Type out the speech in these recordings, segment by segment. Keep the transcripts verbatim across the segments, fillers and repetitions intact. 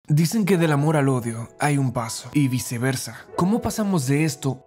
Dicen que del amor al odio hay un paso, y viceversa. ¿Cómo pasamos de esto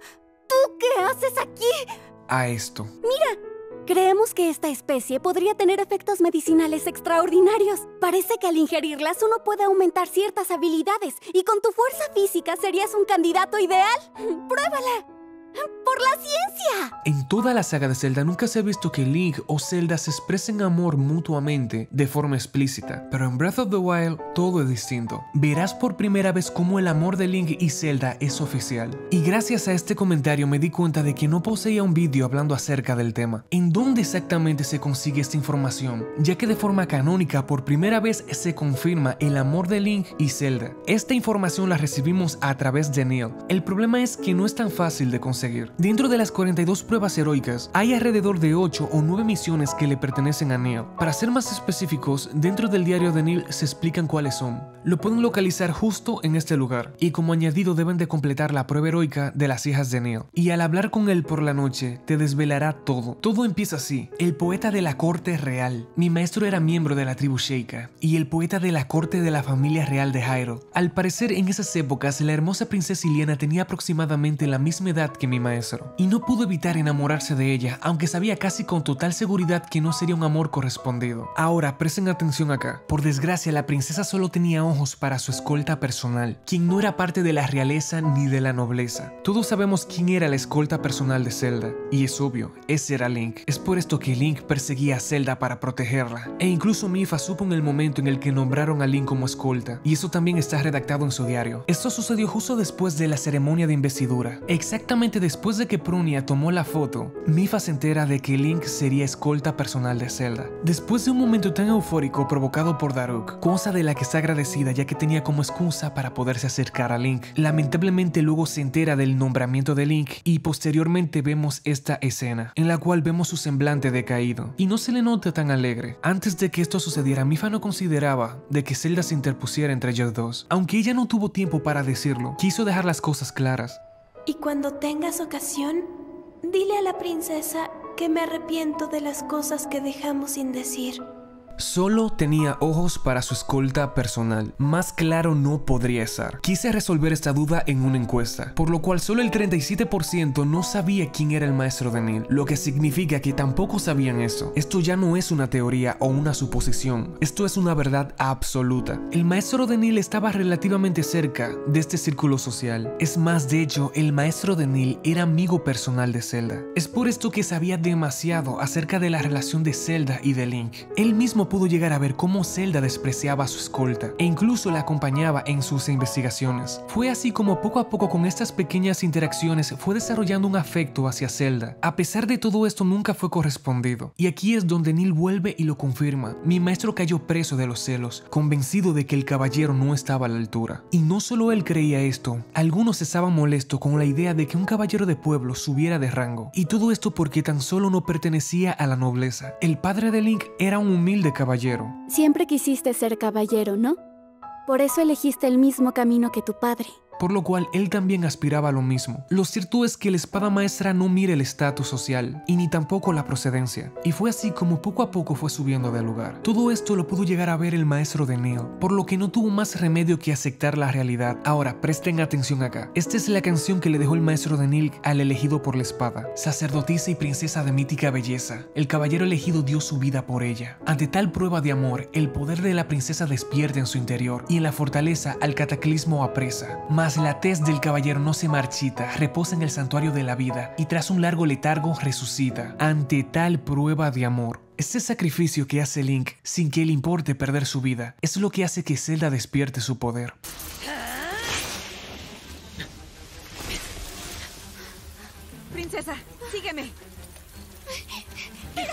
¿Tú qué haces aquí? a esto? Mira, creemos que esta especie podría tener efectos medicinales extraordinarios. Parece que al ingerirlas uno puede aumentar ciertas habilidades y con tu fuerza física serías un candidato ideal. ¡Pruébala! ¡Por la ciencia! En toda la saga de Zelda nunca se ha visto que Link o Zelda se expresen amor mutuamente de forma explícita, pero en Breath of the Wild todo es distinto. Verás por primera vez cómo el amor de Link y Zelda es oficial. Y gracias a este comentario me di cuenta de que no poseía un vídeo hablando acerca del tema. ¿En dónde exactamente se consigue esta información? Ya que de forma canónica por primera vez se confirma el amor de Link y Zelda. Esta información la recibimos a través de Neil. El problema es que no es tan fácil de conseguir. Dentro de las cuarenta y dos pruebas heroicas, hay alrededor de ocho o nueve misiones que le pertenecen a Neil. Para ser más específicos, dentro del diario de Neil se explican cuáles son. Lo pueden localizar justo en este lugar, y como añadido deben de completar la prueba heroica de las hijas de Neil. Y al hablar con él por la noche, te desvelará todo. Todo empieza así: el poeta de la corte real. Mi maestro era miembro de la tribu Sheikah, y el poeta de la corte de la familia real de Hyrule. Al parecer, en esas épocas, la hermosa princesa Iliana tenía aproximadamente la misma edad que mi maestro, y no pudo evitar enamorarse de ella, aunque sabía casi con total seguridad que no sería un amor correspondido. Ahora, presten atención acá. Por desgracia, la princesa solo tenía ojos para su escolta personal, quien no era parte de la realeza ni de la nobleza. Todos sabemos quién era la escolta personal de Zelda, y es obvio, ese era Link. Es por esto que Link perseguía a Zelda para protegerla, e incluso Mipha supo en el momento en el que nombraron a Link como escolta, y eso también está redactado en su diario. Esto sucedió justo después de la ceremonia de investidura. Exactamente después de que Prunia tomó la foto, Mipha se entera de que Link sería escolta personal de Zelda. Después de un momento tan eufórico provocado por Daruk, cosa de la que está agradecida ya que tenía como excusa para poderse acercar a Link, lamentablemente luego se entera del nombramiento de Link y posteriormente vemos esta escena, en la cual vemos su semblante decaído, y no se le nota tan alegre. Antes de que esto sucediera, Mipha no consideraba de que Zelda se interpusiera entre ellos dos. Aunque ella no tuvo tiempo para decirlo, quiso dejar las cosas claras. Y cuando tengas ocasión, dile a la princesa que me arrepiento de las cosas que dejamos sin decir. Solo tenía ojos para su escolta personal. Más claro no podría estar. Quise resolver esta duda en una encuesta, por lo cual solo el treinta y siete por ciento no sabía quién era el maestro de Neil, lo que significa que tampoco sabían eso. Esto ya no es una teoría o una suposición, esto es una verdad absoluta. El maestro de Neil estaba relativamente cerca de este círculo social. Es más, de hecho, el maestro de Neil era amigo personal de Zelda. Es por esto que sabía demasiado acerca de la relación de Zelda y de Link. Él mismo pudo llegar a ver cómo Zelda despreciaba a su escolta e incluso la acompañaba en sus investigaciones. Fue así como poco a poco con estas pequeñas interacciones fue desarrollando un afecto hacia Zelda. A pesar de todo esto nunca fue correspondido. Y aquí es donde Neil vuelve y lo confirma. Mi maestro cayó preso de los celos, convencido de que el caballero no estaba a la altura. Y no solo él creía esto, algunos estaban molestos con la idea de que un caballero de pueblo subiera de rango. Y todo esto porque tan solo no pertenecía a la nobleza. El padre de Link era un humilde caballero. Siempre quisiste ser caballero, ¿no? Por eso elegiste el mismo camino que tu padre. Por lo cual él también aspiraba a lo mismo. Lo cierto es que la espada maestra no mira el estatus social y ni tampoco la procedencia, y fue así como poco a poco fue subiendo del lugar. Todo esto lo pudo llegar a ver el maestro de Neil, por lo que no tuvo más remedio que aceptar la realidad. Ahora presten atención acá. Esta es la canción que le dejó el maestro de Neil al elegido por la espada. Sacerdotisa y princesa de mítica belleza, el caballero elegido dio su vida por ella. Ante tal prueba de amor, el poder de la princesa despierta en su interior y en la fortaleza al cataclismo apresa. Mas la tez del caballero no se marchita, reposa en el santuario de la vida y tras un largo letargo resucita. Ante tal prueba de amor, este sacrificio que hace Link sin que le importe perder su vida es lo que hace que Zelda despierte su poder. Princesa, sígueme. Pero...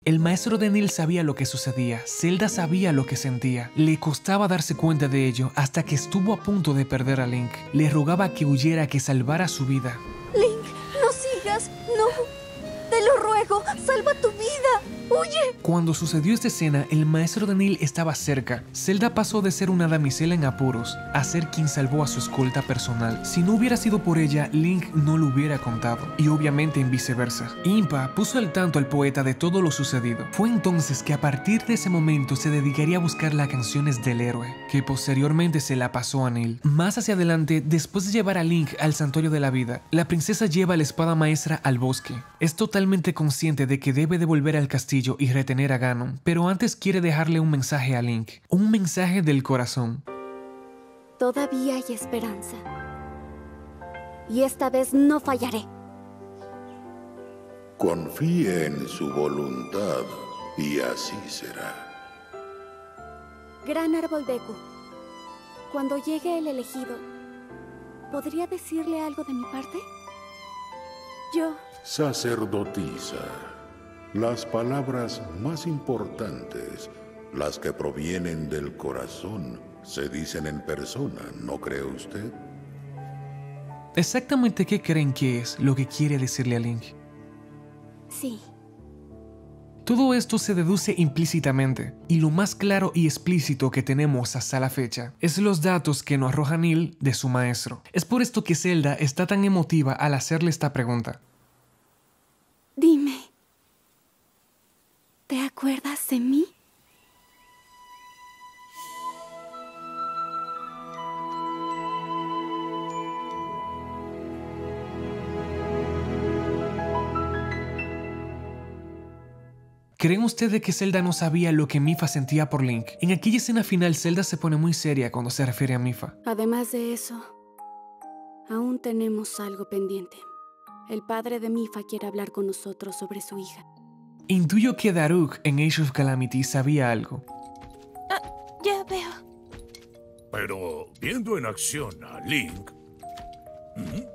El maestro de Neil sabía lo que sucedía, Zelda sabía lo que sentía. Le costaba darse cuenta de ello hasta que estuvo a punto de perder a Link. Le rogaba que huyera, que salvara su vida. Link, no sigas, no. Te lo ruego, salva tu vida. ¡Huye! Cuando sucedió esta escena, el maestro de Neil estaba cerca. Zelda pasó de ser una damisela en apuros a ser quien salvó a su escolta personal. Si no hubiera sido por ella, Link no lo hubiera contado. Y obviamente en viceversa. Impa puso al tanto al poeta de todo lo sucedido. Fue entonces que a partir de ese momento se dedicaría a buscar las canciones del héroe, que posteriormente se la pasó a Neil. Más hacia adelante, después de llevar a Link al santuario de la vida, la princesa lleva la espada maestra al bosque. Es totalmente consciente de que debe de volver al castillo y retener a Ganon, pero antes quiere dejarle un mensaje a Link, un mensaje del corazón. Todavía hay esperanza. Y esta vez no fallaré. Confíe en su voluntad y así será. Gran árbol Deku, cuando llegue el elegido, ¿podría decirle algo de mi parte? Yo... Sacerdotisa, las palabras más importantes, las que provienen del corazón, se dicen en persona, ¿no cree usted? ¿Exactamente qué creen que es lo que quiere decirle a Link? Sí. Todo esto se deduce implícitamente, y lo más claro y explícito que tenemos hasta la fecha es los datos que nos arroja Neil de su maestro. Es por esto que Zelda está tan emotiva al hacerle esta pregunta. Dime, ¿te acuerdas de mí? ¿Creen ustedes que Zelda no sabía lo que Mipha sentía por Link? En aquella escena final, Zelda se pone muy seria cuando se refiere a Mipha. Además de eso, aún tenemos algo pendiente. El padre de Mipha quiere hablar con nosotros sobre su hija. Intuyo que Daruk en Age of Calamity sabía algo. Ah, ya veo. Pero viendo en acción a Link... ¿Mm?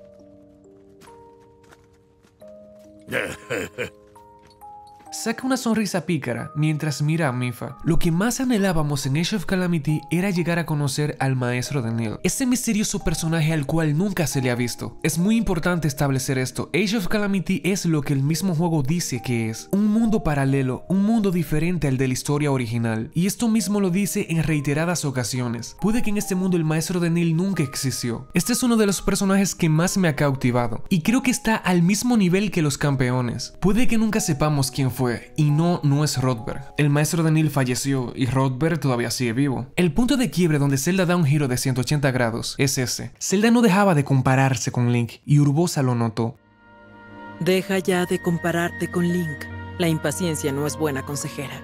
Saca una sonrisa pícara mientras mira a Mipha. Lo que más anhelábamos en Age of Calamity era llegar a conocer al maestro de Neil, ese misterioso personaje al cual nunca se le ha visto. Es muy importante establecer esto. Age of Calamity es lo que el mismo juego dice que es: un mundo paralelo, un mundo diferente al de la historia original. Y esto mismo lo dice en reiteradas ocasiones. Puede que en este mundo el maestro de Neil nunca existió. Este es uno de los personajes que más me ha cautivado, y creo que está al mismo nivel que los campeones. Puede que nunca sepamos quién fue. Fue, y no, no es Rodberg. El maestro de Neil falleció y Rodberg todavía sigue vivo. El punto de quiebre donde Zelda da un giro de ciento ochenta grados es ese. Zelda no dejaba de compararse con Link y Urbosa lo notó. Deja ya de compararte con Link. La impaciencia no es buena consejera.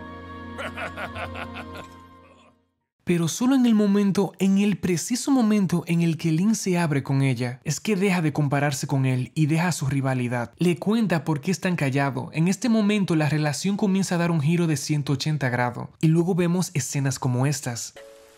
Pero solo en el momento, en el preciso momento en el que Link se abre con ella, es que deja de compararse con él y deja su rivalidad. Le cuenta por qué están callados. En este momento la relación comienza a dar un giro de ciento ochenta grados. Y luego vemos escenas como estas.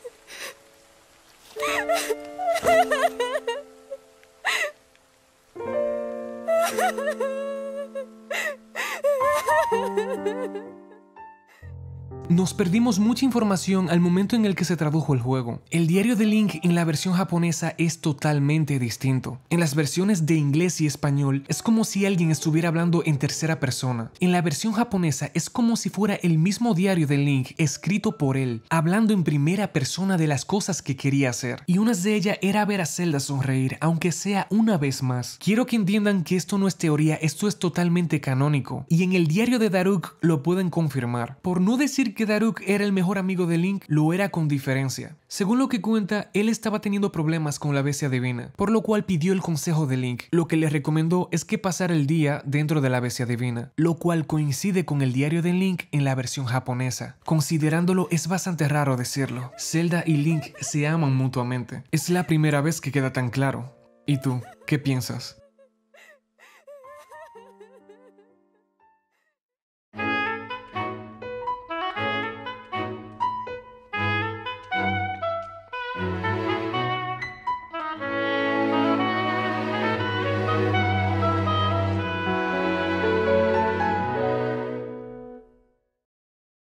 Nos perdimos mucha información al momento en el que se tradujo el juego. El diario de Link en la versión japonesa es totalmente distinto. En las versiones de inglés y español es como si alguien estuviera hablando en tercera persona. En la versión japonesa es como si fuera el mismo diario de Link escrito por él, hablando en primera persona de las cosas que quería hacer. Y una de ellas era ver a Zelda sonreír, aunque sea una vez más. Quiero que entiendan que esto no es teoría, esto es totalmente canónico. Y en el diario de Daruk lo pueden confirmar. Por no decir que Daruk era el mejor amigo de Link, lo era con diferencia. Según lo que cuenta, él estaba teniendo problemas con la bestia divina, por lo cual pidió el consejo de Link. Lo que le recomendó es que pasara el día dentro de la bestia divina, lo cual coincide con el diario de Link en la versión japonesa. Considerándolo, es bastante raro decirlo. Zelda y Link se aman mutuamente. Es la primera vez que queda tan claro. ¿Y tú, qué piensas?